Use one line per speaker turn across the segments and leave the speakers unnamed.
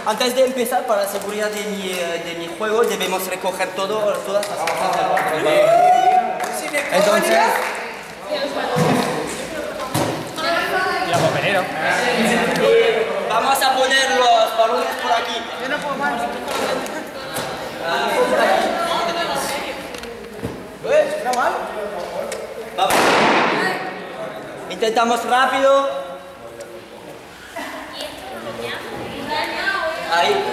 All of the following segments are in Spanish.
Antes de empezar, para la seguridad de mi juego, debemos recoger todas las cosas del barco. Entonces...
La papelera.
Vamos a poner los balones por aquí.
Yo no puedo más.
Por aquí.
¿Era mal?
Vamos. Intentamos rápido. Ahí.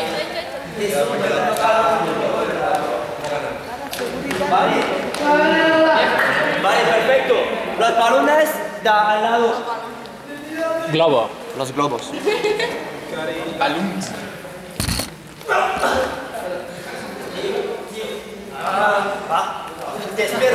Vale, perfecto. Los balones al lado.
Globo.
Los globos.
Balloons.
Te espero.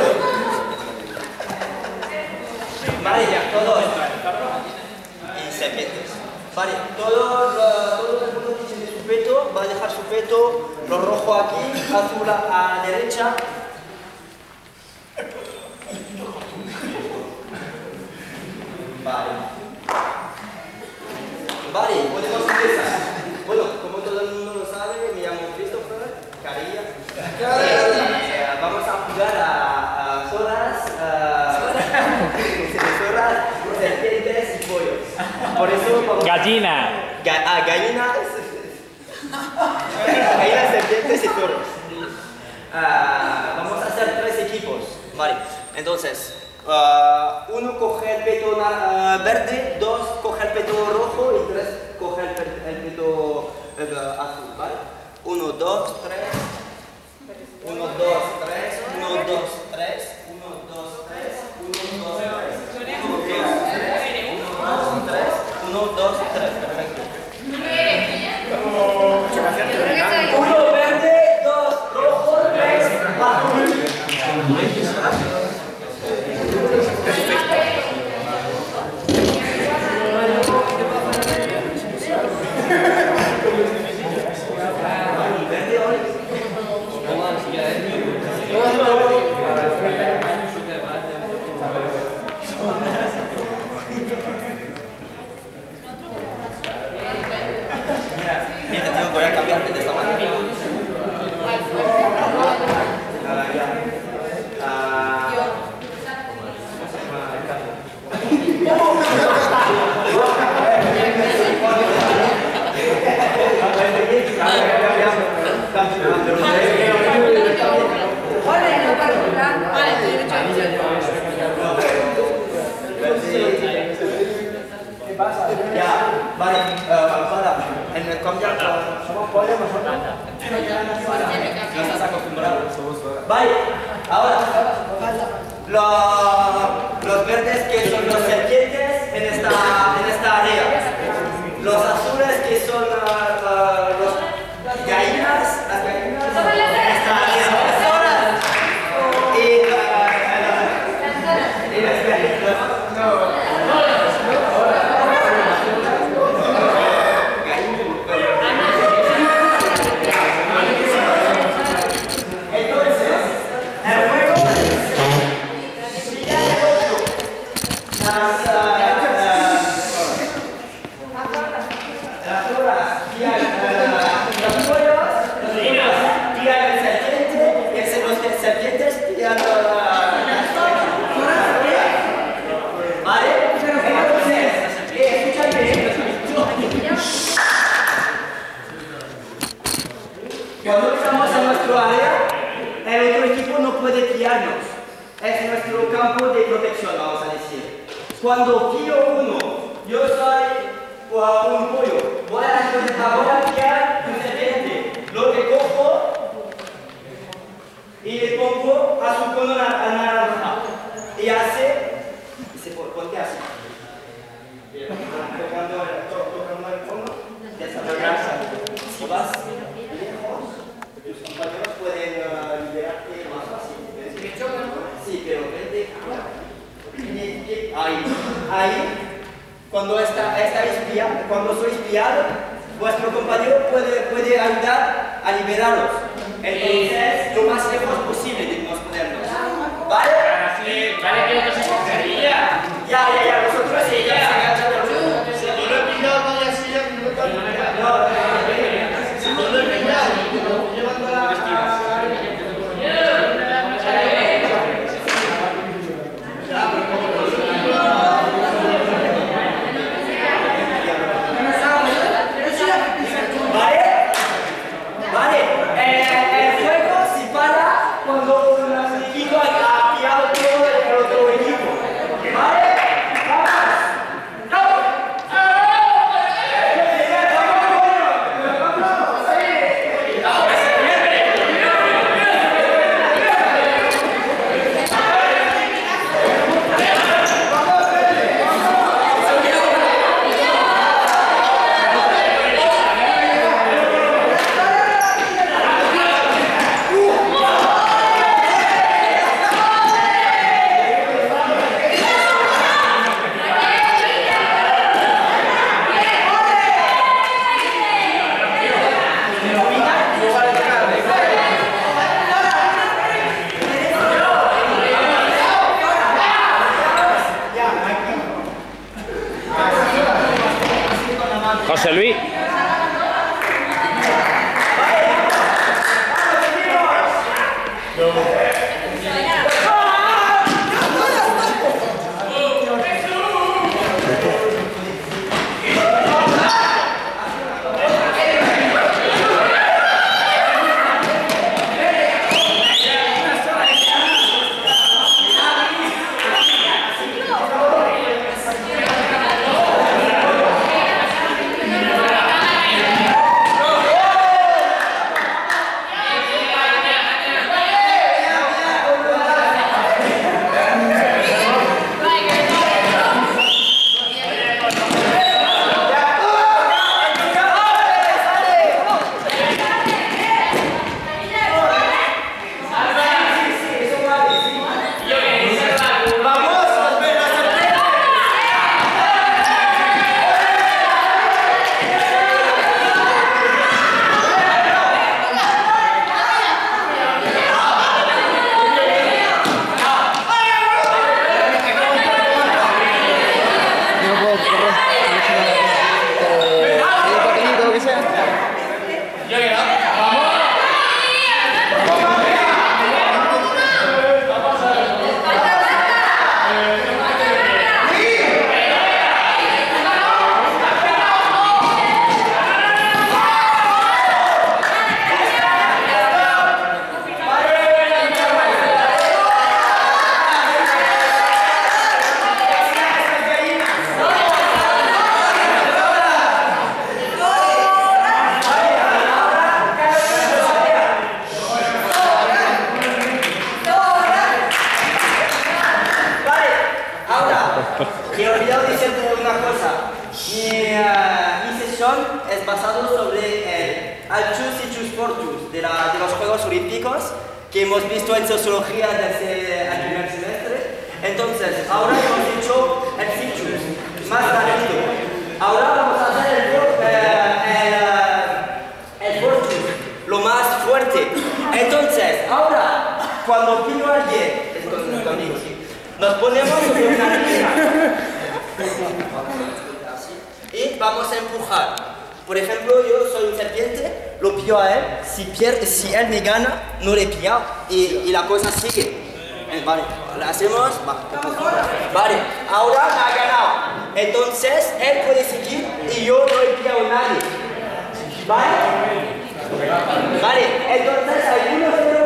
Vale, ya, todos. Y serpientes. Vale, todo el mundo tiene su peto, va a dejar su peto, lo rojo aquí, azul a la derecha. Vale. Vale, podemos empezar. Bueno, como todo el mundo lo sabe, me llamo Christopher, Carilla. Vamos a jugar a zorras, serpientes y pollos. Por eso vamos
Gallina.
gallinas, gallinas, serpientes y zorros. Vamos a hacer 3 equipos. Vale, entonces, uno coge el peto verde, 2 coge el peto rojo y 3 coge el peto azul, ¿vale? 1, 2, 3. 1, 2, 3, 1, 2, 3, 1, 2, 3, 1, 2, 3, 1, 2, 3, 1, 2, 3, perfecto. 1 verde, 2 rojo, 3 azul. Voy a cambiarte de esta manera. Ya, vale, para, en el cambiar somos pollos nosotros. No estás acostumbrado. Vale, ahora, los verdes que son los serpientes en esta área. Los azules que son las gallinas en esta área. Cuando estamos en nuestro área, el otro equipo no puede pillarnos. Es nuestro campo de protección, vamos a decir. Cuando pillo uno, yo soy un pollo, voy a pillar un serpiente. Lo que cojo y le pongo a su cono naranja. Y se pone así. Tocando el cono, si vas tus compañeros pueden liberarte más fácil. Sí, pero vete ahí, cuando soy espiado, vuestro compañero puede ayudar a liberaros. Entonces, lo más lejos posible debemos ponernos. ¿Vale?
Vale, que otros escogería.
Ya, nosotros sí, ya.
Si yo lo he pillado, ya sí, ya no.
José Luis.
Me he olvidado decirte una cosa. Mi sesión es basada sobre el Choose y Choose for Choose de los Juegos Olímpicos que hemos visto en sociología desde el primer semestre. Entonces, ahora hemos hecho el Free Choose, más rápido. Ahora vamos a hacer el For Choose, lo más fuerte. Entonces, ahora, cuando pillo a alguien, nos ponemos sobre una línea y vamos a empujar. Por ejemplo, yo soy un serpiente, lo pillo a él, si él me gana, no le pillo y la cosa sigue. Vale, lo hacemos, vale, ahora me ha ganado. Entonces, él puede seguir y yo no he pillado a nadie. Vale, entonces algunos